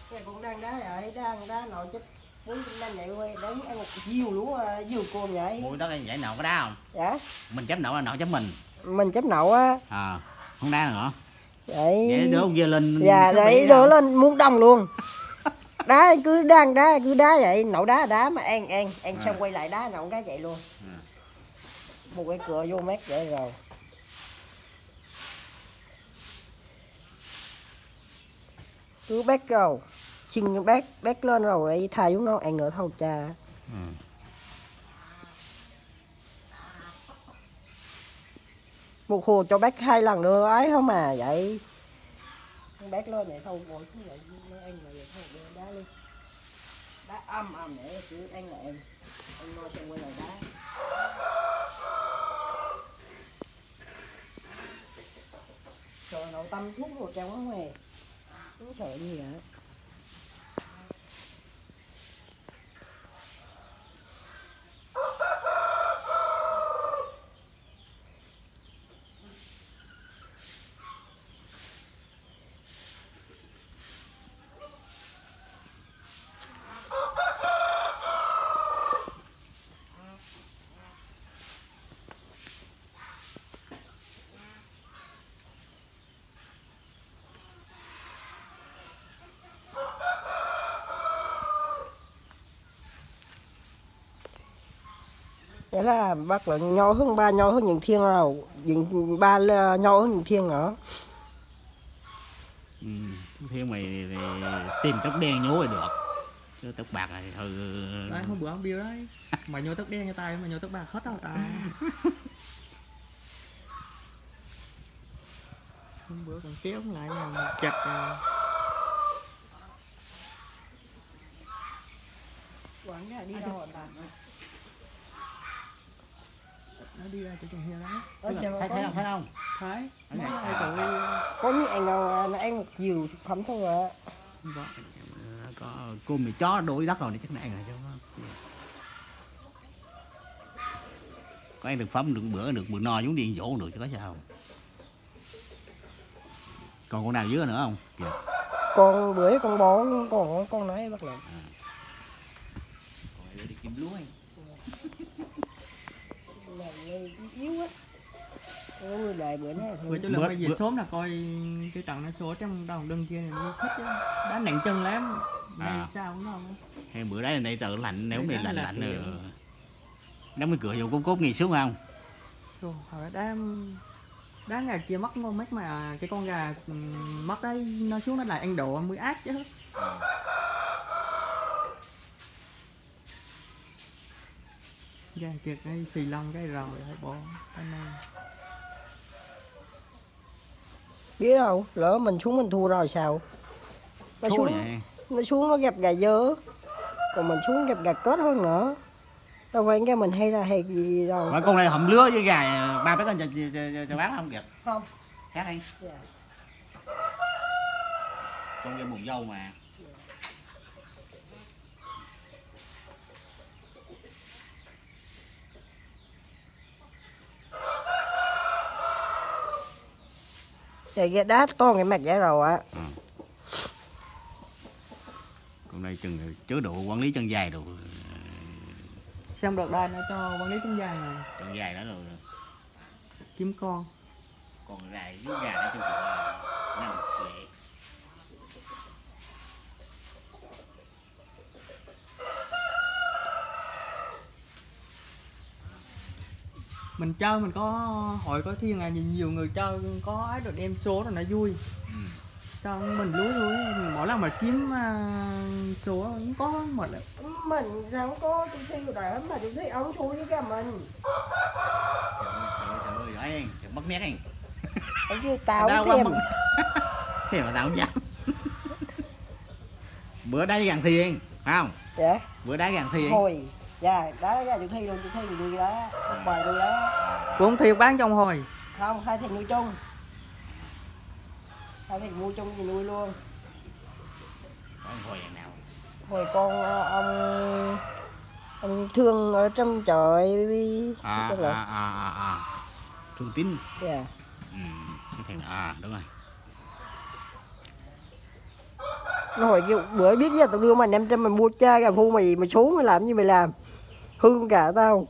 Cái con đang đá vậy, đang đá nội chứ 400 vậy quay đấy ăn một diều lúa diều cồn vậy. Ủa đó vậy nậu có đá không? Dạ. Mình chấm nậu là nậu chấm mình. Mình chấm nậu á. Không đá nữa. Vậy. Để đứa ông dơ lên. Dạ để đứa lên muốn đông luôn. Đá cứ đá vậy, nậu đá mà ăn xong quay lại đá nậu cái vậy luôn. Một cái cửa vô mét vậy rồi. Cứ bét rồi chinh bét lên rồi ấy thay chúng nó ăn nữa thôi cha. Một hồ cho bét 2 lần nữa ấy không mà vậy bét lên vậy thôi ngồi xuống vậy nó ăn vậy thôi đá luôn đá âm để cứ ăn là em no xong quay lại đá trời nấu tâm thuốc một trong đó mày không sợ gì vậy. Vậy là bác là nho hơn những thiên rồi những ba nho hơn những thiên nữa. Thiên mày thì tìm tóc đen nhố thì được chứ tóc bạc này thôi. Đấy hôm bữa ông Bill đấy mà nhô tóc đen cho tay mà nhô tóc bạc hết đâu ta. Hôm bữa còn kéo lại mà chặt Quảng ra đi đâu rồi bà? nó đi ra chỗ trồng heo đấy. Thấy không? Thấy. Có những anh nào nó ăn một nhiều thực phẩm thôi mà. Có cô mì chó đuổi đất rồi thì chắc nó ăn rồi chứ. Có ăn thực phẩm được bữa no giống đi dỗ được chứ có sao. Còn con nào dưới nữa không? Kìa. Con bữa con bò con nói bắt lại. Còn đi kiếm lúa anh. Yếu á. Người đại bữa nay bữa cho lần về sớm là coi cái trận nó số trong đồng đơn kia này nó thích chứ đá nặng chân lắm này sao cũng không hay bữa đấy này trời lạnh nếu này lạnh rồi đóng cái cửa vô cốt nghỉ xuống không rồi đá gà kia mất ngon mất mà cái con gà mất đấy nó xuống nó lại ăn độ mới ác chứ. Gà kia cái xì lông cái rồi bỏ cái này biết đâu lỡ mình xuống mình thua rồi sao nó xuống nó gặp gà dơ còn mình xuống gặp gà kết hơn nữa đâu phải cái mình hay là hay gì đâu mà con này hầm lứa với gà ba bé con cho bán không kìa không khác anh con gà buồn dâu mà thì cái đá to cái mặt vậy rồi á. Con này chừng chứa độ quản lý chân dài đồ. Xong đợt đây nó cho quản lý chân dài này. Chân dài đó rồi. Kiếm con. Còn gà với gà đó trong chỗ nằm lẹ. Mình chơi mình có hội có thiên là nhiều người chơi có ấy rồi đem số rồi nó vui. Cho mình lúa mỗi lần mà kiếm số cũng có mình sao không có tôi thi rồi đấy mà tôi thấy ông xui với cả mình. Trời ơi giỏi anh, mất nét anh. Ông kêu tao thêm. Thế mà tao không dám. Bữa đá gần thi anh, phải không? Dạ. Bữa đá gần thi anh. Hồi, dạ, đá ra tôi thi luôn, tôi thi nuôi đá, bài nuôi đá. Cũng không thi bán trong hồi. Không, hai thằng nuôi chung. Hai thằng mua chung gì nuôi luôn. Hồi nào? Hồi con ông Thương ở trong chợ Thương Tín. Dạ. Cái thằng đúng rồi. Nó hỏi kêu bữa biết giờ tao đưa mày 500 mày mua cha gà thu mày xuống mày làm gì mày làm. Hư cả tao.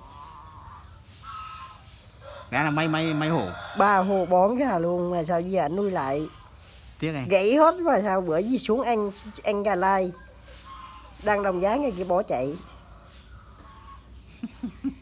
Gà là mấy hồ. 3 hồ bón gà luôn mà sao giờ anh nuôi lại. Tiếc này. Gãy hết mà sao bữa gì xuống ăn gà lai. Đang đồng giá ngay kia bỏ chạy.